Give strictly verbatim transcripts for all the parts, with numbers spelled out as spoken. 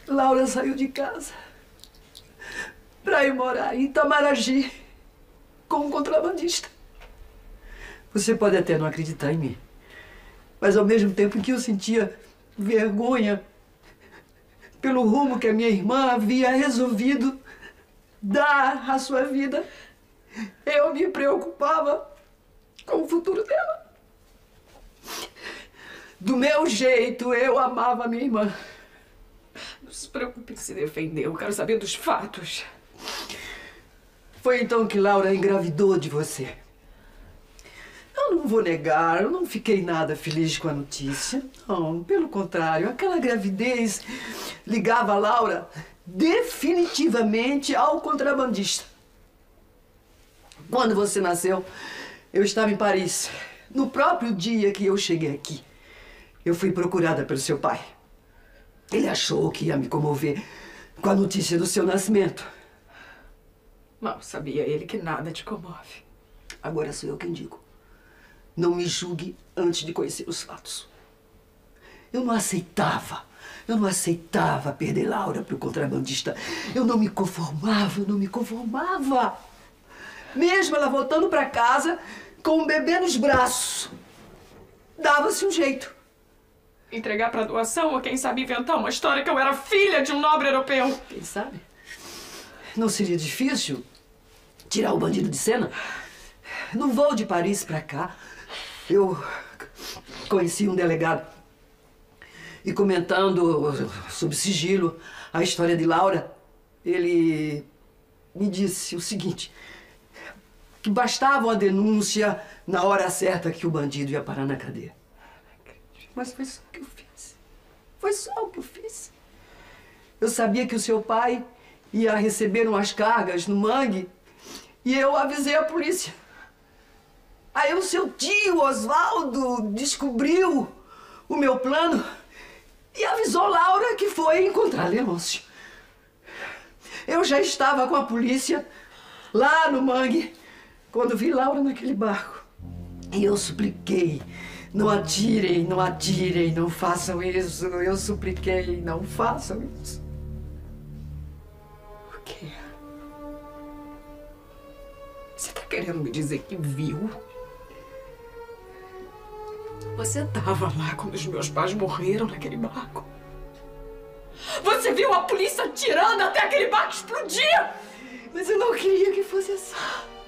Laura saiu de casa para ir morar em Itamaragi com um contrabandista. Você pode até não acreditar em mim, mas ao mesmo tempo que eu sentia vergonha pelo rumo que a minha irmã havia resolvido dar à sua vida, eu me preocupava com o futuro dela. Do meu jeito, eu amava a minha irmã. Não se preocupe em se defender, eu quero saber dos fatos. Foi então que Laura engravidou de você. Eu não vou negar, eu não fiquei nada feliz com a notícia. Não, pelo contrário, aquela gravidez ligava a Laura definitivamente ao contrabandista. Quando você nasceu, eu estava em Paris. No próprio dia que eu cheguei aqui, eu fui procurada pelo seu pai. Ele achou que ia me comover com a notícia do seu nascimento. Mal sabia ele que nada te comove. Agora sou eu quem digo. Não me julgue antes de conhecer os fatos. Eu não aceitava, eu não aceitava perder Laura para o contrabandista. Eu não me conformava, eu não me conformava. Mesmo ela voltando para casa com um bebê nos braços, dava-se um jeito. Entregar para doação ou quem sabe inventar uma história que eu era filha de um nobre europeu. Quem sabe? Não seria difícil tirar o bandido de cena? No voo de Paris para cá, eu conheci um delegado e comentando sob sigilo a história de Laura, ele me disse o seguinte, que bastava uma denúncia na hora certa que o bandido ia parar na cadeia. Mas foi só o que eu fiz. Foi só o que eu fiz. Eu sabia que o seu pai ia receber umas cargas no mangue e eu avisei a polícia. Aí o seu tio, Osvaldo, descobriu o meu plano e avisou Laura que foi encontrar Leôncio. Eu já estava com a polícia lá no mangue quando vi Laura naquele barco. E eu supliquei, não atirem, não atirem, não façam isso. Eu supliquei, não façam isso. O quê? Você tá querendo me dizer que viu? Você estava lá quando os meus pais morreram naquele barco? Você viu a polícia atirando até aquele barco explodir? Mas eu não queria que fosse assim.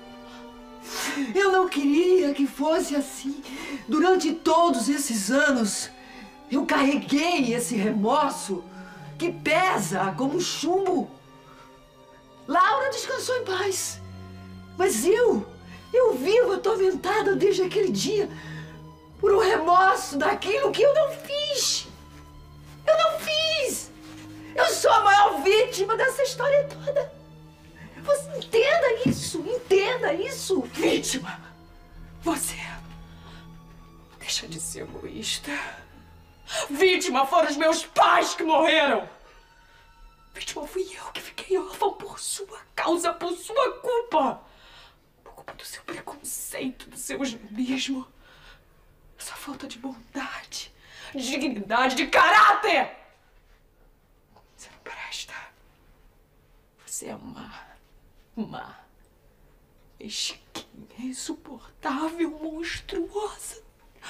Eu não queria que fosse assim. Durante todos esses anos, eu carreguei esse remorso que pesa como chumbo. Laura descansou em paz. Mas eu, eu vivo atormentada desde aquele dia por um remorso daquilo que eu não fiz. Eu não fiz. Eu sou a maior vítima dessa história toda. Você entenda isso, entenda isso. Vítima? Você... Deixa de ser egoísta. Vítima foram os meus pais que morreram. Vítima fui eu que fiquei órfã por sua causa, por sua culpa. Por culpa do seu preconceito, do seu egoísmo. Da sua falta de bondade, de dignidade, de caráter. Você não presta. Você é má. Má, mesquinha, insuportável, monstruosa.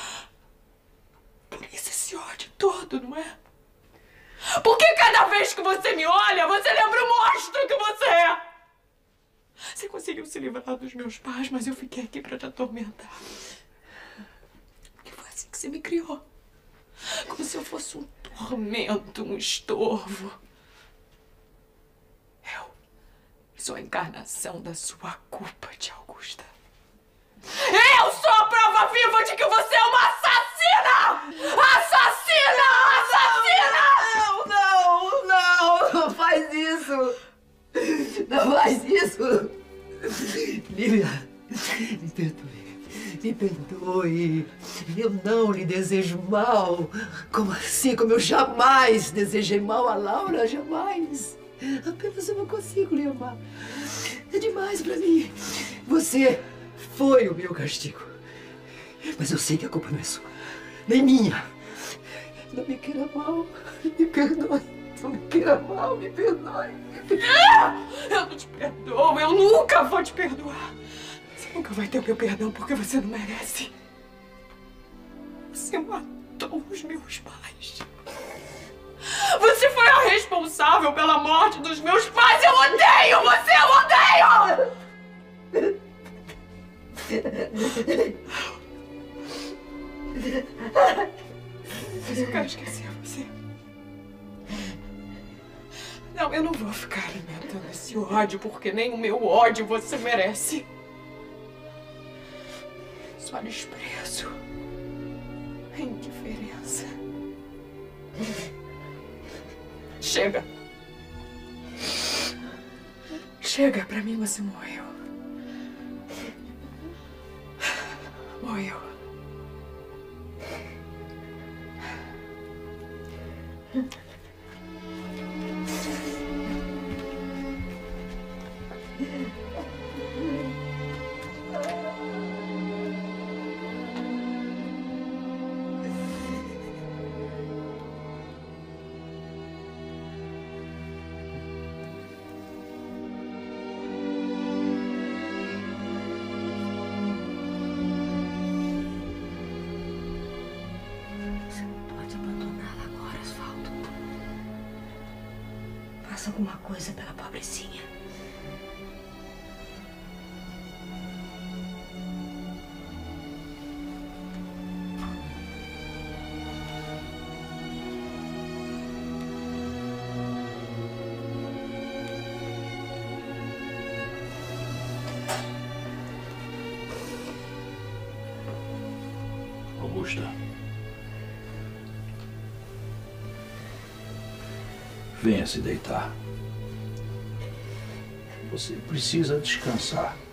Por isso esse ódio todo, não é? Porque cada vez que você me olha, você lembra o monstro que você é. Você conseguiu se livrar dos meus pais, mas eu fiquei aqui pra te atormentar. Porque foi assim que você me criou. Como se eu fosse um tormento, um estorvo. Sou a encarnação da sua culpa, tia Augusta. Eu sou a prova viva de que você é uma assassina! Assassina! Assassina! Não, não, não, não faz isso! Não faz isso! Lívia, me perdoe, me perdoe. Eu não lhe desejo mal. Como assim? Como eu jamais desejei mal a Laura, jamais. Apenas eu não consigo lhe amar. É demais pra mim. Você foi o meu castigo. Mas eu sei que a culpa não é sua, nem minha. Não me queira mal. Me perdoe. Não me queira mal, me perdoe. Eu não te perdoo, eu nunca vou te perdoar. Você nunca vai ter o meu perdão porque você não merece. Você matou os meus pais. Você foi a responsável pela morte dos meus pais. Eu odeio você, eu odeio! Mas eu quero esquecer você. Não, eu não vou ficar alimentando esse ódio, porque nem o meu ódio você merece. Só desprezo. Indiferença. Chega. Chega, pra mim você morreu. Morreu. Faça alguma coisa pela pobrecinha. Augusta. Venha se deitar. Você precisa descansar.